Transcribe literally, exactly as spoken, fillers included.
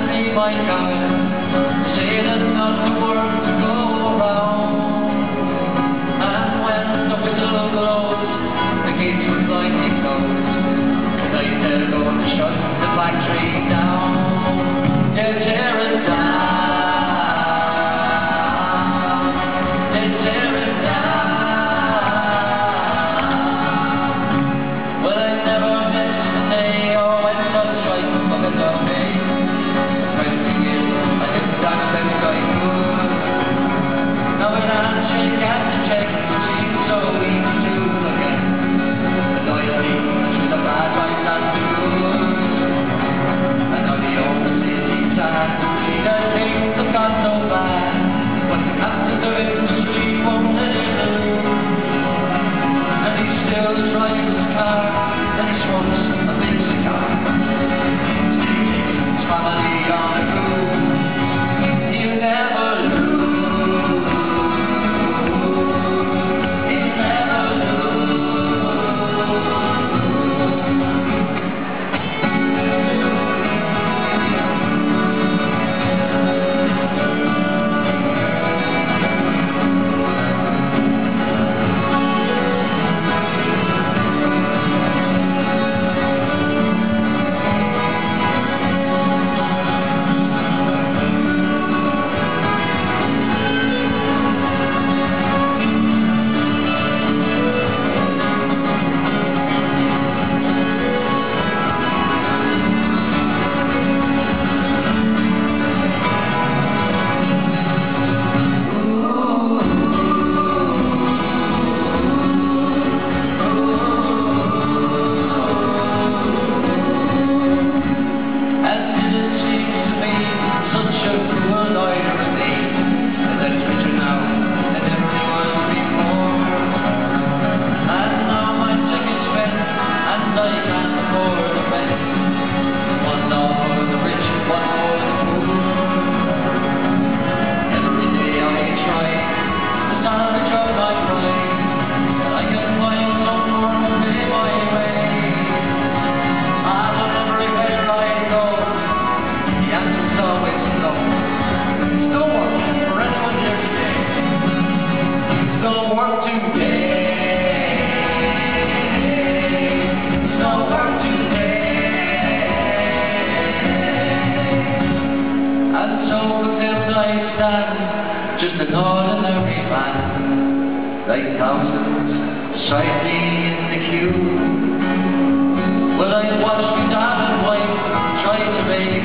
me my God, say that not the world to go around. And when the whistle blows, the gates will blindly close. Tonight they're going to shut the factory down. They'll tear it down. They'll tear it down. Well, I never missed the day or when the strike fucking on me. Twenty years, I can stand them going good. Now an handshake and a check seems so easy to forget. The loyalty to the bad right and the good. And now the old city sad, she does things that got no bad. But the captain of industry won't let him lose. And he still drives his car, and he smokes a big cigar. He takes his family on a cruise. He'll never lose. He'll never lose. Just an ordinary man, like thousands beside me in the queue. Well, I'd watch my dad and wife try to make